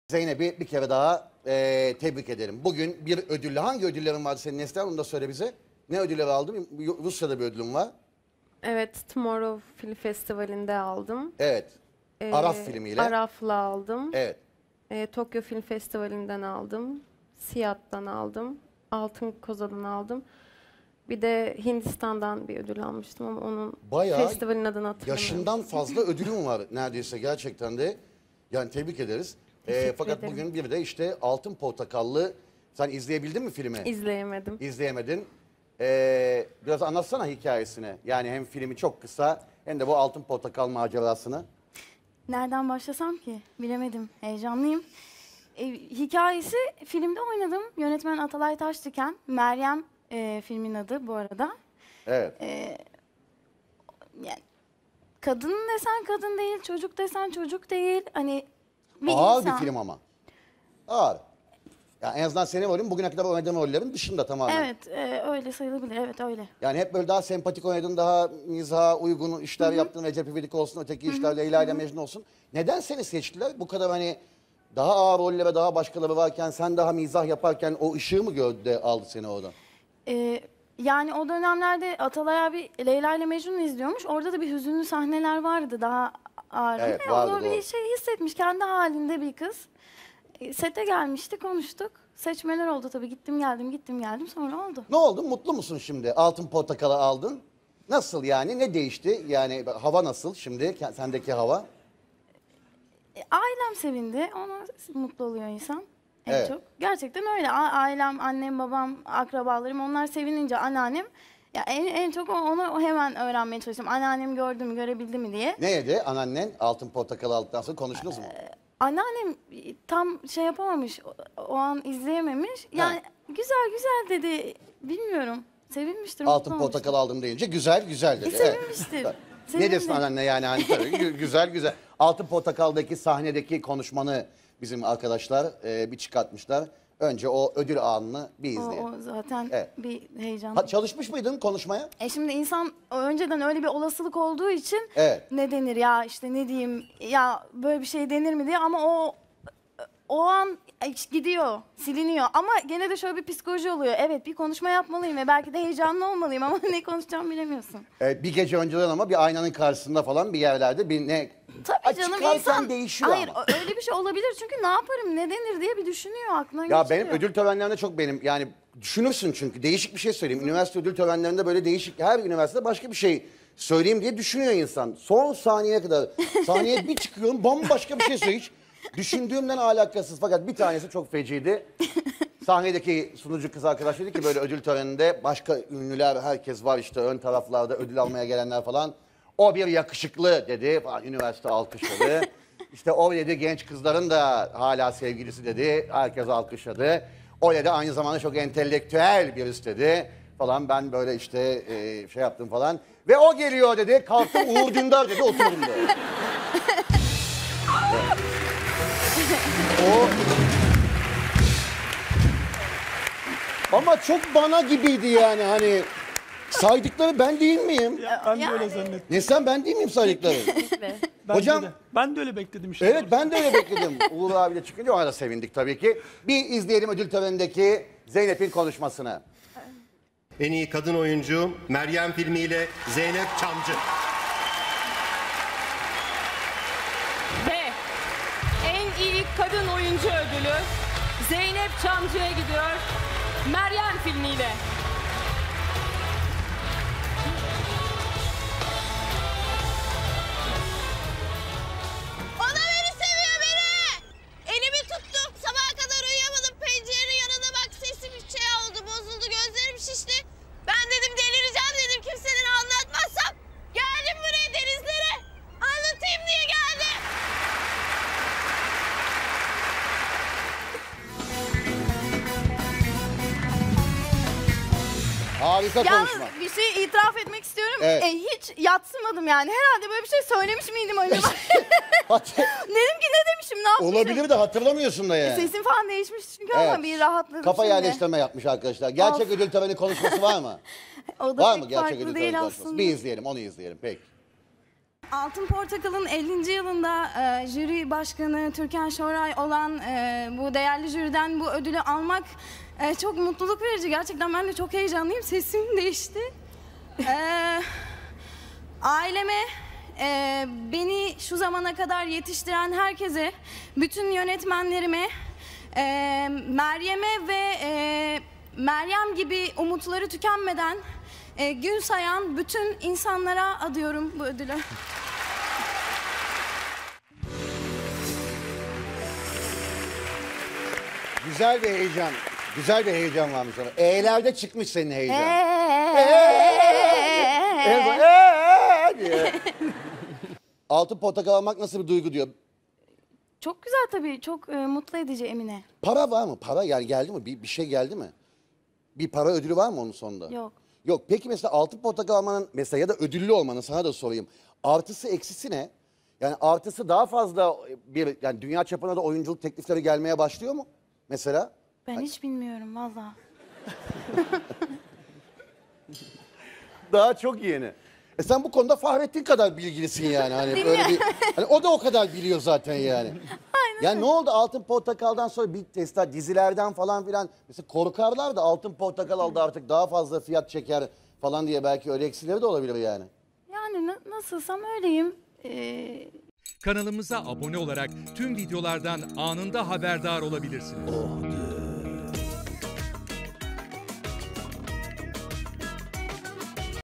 Zeynep'i bir kere daha tebrik ederim. Bugün bir ödülle, hangi ödüllerin vardı senin Neslihan, onu da söyle bize. Ne ödülleri aldın? Rusya'da bir ödülün var. Evet, Tomorrow Film Festivali'nde aldım. Evet. Araf filmiyle. Araf'la aldım. Evet. Tokyo Film Festivali'nden aldım. Siyat'tan aldım. Altın Koza'dan aldım. Bir de Hindistan'dan bir ödül almıştım ama onun festivalin adını hatırlamıyorum. Yaşından fazla ödülün var neredeyse gerçekten de. Yani tebrik ederiz. Fakat ederim. bugün bir de işte Altın Portakallı. Sen izleyebildin mi filmi? İzleyemedim. İzleyemedin. Biraz anlatsana hikayesini. Yani hem filmi çok kısa hem de bu Altın Portakal macerasını. Nereden başlasam ki? Bilemedim. Heyecanlıyım. Hikayesi filmde oynadım. Yönetmen Atalay Taşdiken. Meryem filmin adı bu arada. Evet. Yani kadın desen kadın değil, çocuk desen çocuk değil. Hani bir Ağır insan. bir film ama. Ağır. Ya en azından senin rolün bugüne kadar oynadığın rollerin dışında tamamen. Evet, öyle sayılabilir. Evet, öyle. Yani hep böyle daha sempatik oynadın, daha mizaha uygun işler yaptın. Recep İvedik olsun, öteki işler Leyla ile Mecnun olsun. Neden seni seçtiler? Bu kadar hani daha ağır roller ve daha başkaları varken sen daha mizah yaparken o ışığı mı gördü de aldı seni oradan? Yani o dönemlerde Atalay abi Leyla ile Mecnun'u izliyormuş. Orada da bir hüzünlü sahneler vardı daha ağır. Evet, vardı, Onu bir doğru. şey hissetmiş, kendi halinde bir kız. Sete gelmişti, konuştuk. Seçmeler oldu tabii. Gittim geldim sonra oldu. Ne oldu? Mutlu musun şimdi? Altın Portakal'ı aldın. Nasıl yani? Ne değişti? Yani hava nasıl şimdi? Sendeki hava? Ailem sevindi. Ona mutlu oluyor insan en Evet. çok. Gerçekten öyle. Ailem, annem, babam, akrabalarım onlar sevinince anneannem ya en çok onu hemen öğrenmeye çalıştım. Anneannem gördü mü, görebildi mi diye. Ne yedi anneannen Altın Portakal'ı aldıktan sonra konuştunuz mu? Anneannem tam şey yapamamış, o an izleyememiş. Yani güzel dedi. Bilmiyorum. Sevinmiştir, Altın mutlu Portakal aldım deyince güzel dedi. sevinmiştir. Ne desin anneanne yani hani tabii güzel. Altın Portakal'daki sahnedeki konuşmanı bizim arkadaşlar bir çıkartmışlar. Önce o ödül anını bir izleyelim. O zaten Evet. bir heyecan. Çalışmış mıydın konuşmaya? Şimdi insan önceden öyle bir olasılık olduğu için Evet. ne denir ya işte ne diyeyim ya böyle bir şey denir mi diye ama o an gidiyor, siliniyor. Ama gene de şöyle bir psikoloji oluyor. Evet bir konuşma yapmalıyım ve belki de heyecanlı olmalıyım ama ne konuşacağımı bilemiyorsun. Bir gece önceden ama bir aynanın karşısında falan bir yerlerde bir ne... Tabii canım çıkarken insan... değişiyor Hayır ama. öyle bir şey olabilir çünkü ne yaparım ne denir diye bir düşünüyor aklına Ya geçiriyor. benim ödül törenlerinde çok yani düşünürsün çünkü değişik bir şey söyleyeyim. Üniversite ödül törenlerinde böyle değişik her üniversitede başka bir şey söyleyeyim diye düşünüyor insan. Son saniyeye kadar sahneye bir çıkıyorum bambaşka bir şey söylüyor. Hiç düşündüğümden alakasız fakat bir tanesi çok feciydi. Sahnedeki sunucu kız arkadaş dedi ki böyle ödül töreninde başka ünlüler herkes var işte ön taraflarda ödül almaya gelenler falan. O bir yakışıklı dedi falan üniversite alkışladı. İşte o dedi genç kızların da hala sevgilisi dedi. Herkes alkışladı. O dedi aynı zamanda çok entelektüel birisi dedi. Falan ben böyle işte şey yaptım falan. Ve o geliyor dedi. Kalktım Uğur Dündar dedi oturdum dedi. O... Ama çok bana gibiydi yani hani saydıkları ben değil miyim? Ya, ben de öyle zannettim. Neslihan ben değil miyim saydıkları? Ben Hocam- de öyle. Ben de öyle bekledim işte. Evet ben de öyle bekledim. Uğur abi de çıkınca ona da sevindik tabii ki. Bir izleyelim ödül törenindeki Zeynep'in konuşmasını. En iyi kadın oyuncu Meryem filmiyle Zeynep Çamcı. Ve en iyi kadın oyuncu ödülü Zeynep Çamcı'ya gidiyor. Meryem filmiyle. Bana beni seviyor beni. Elimi tuttum. Sabaha kadar uyuyamadım. Pencerenin yanına bak sesim şey oldu bozuldu. Gözlerim şişti. Ben dedim delireceğim dedim kimsenin anlatmazsam. Geldim buraya denizlere. Anlatayım diye geldim. Harika konuşma. Yalnız bir şey itiraf etmek istiyorum. Evet. Hiç yatsımadım yani. Herhalde böyle bir şey söylemiş miydim acaba? Dedim ki ne demişim, ne yapmışım? Olabilir de hatırlamıyorsun da yani. Sesim falan değişmiş çünkü ama bir rahatladım Kafa şimdi. yerleştirme yapmış arkadaşlar. Gerçek Of. ödül töreni konuşması var mı? O da Var pek mı gerçek farklı ödül değil töreni konuşması? aslında. Bir izleyelim onu izleyelim peki. Altın Portakal'ın 50. yılında jüri başkanı Türkan Şoray olan bu değerli jüriden bu ödülü almak çok mutluluk verici. Gerçekten ben de çok heyecanlıyım. Sesim değişti. Aileme, beni şu zamana kadar yetiştiren herkese, bütün yönetmenlerime, Meryem'e ve Meryem gibi umutları tükenmeden gün sayan bütün insanlara adıyorum bu ödülü. Güzel bir heyecan. Güzel bir heyecan varmış ona. E'lerde çıkmış senin heyecan. Diye. Altın portakal almak nasıl bir duygu diyor. Çok güzel tabii, çok mutlu edici Emine. Para var mı? Para yani geldi mi? Bir şey geldi mi? Bir para ödülü var mı onun sonunda? Yok. Yok. Peki mesela altın portakal almanın mesela ya da ödüllü olmanın sana da sorayım. Artısı eksisi ne? Yani artısı daha fazla bir yani dünya çapına da oyunculuk teklifleri gelmeye başlıyor mu? Mesela? Ben hiç bilmiyorum valla. Daha çok yeni. Sen bu konuda Fahrettin kadar bilgilisin yani. Hani böyle bir, hani o da o kadar biliyor zaten yani. Aynen. Yani ne oldu Altın Portakal'dan sonra bir testler dizilerden falan filan mesela korkarlar da Altın Portakal aldı artık daha fazla fiyat çeker falan diye belki öyle eksileri de olabilir yani. Yani nasılsam öyleyim. Kanalımıza abone olarak tüm videolardan anında haberdar olabilirsiniz.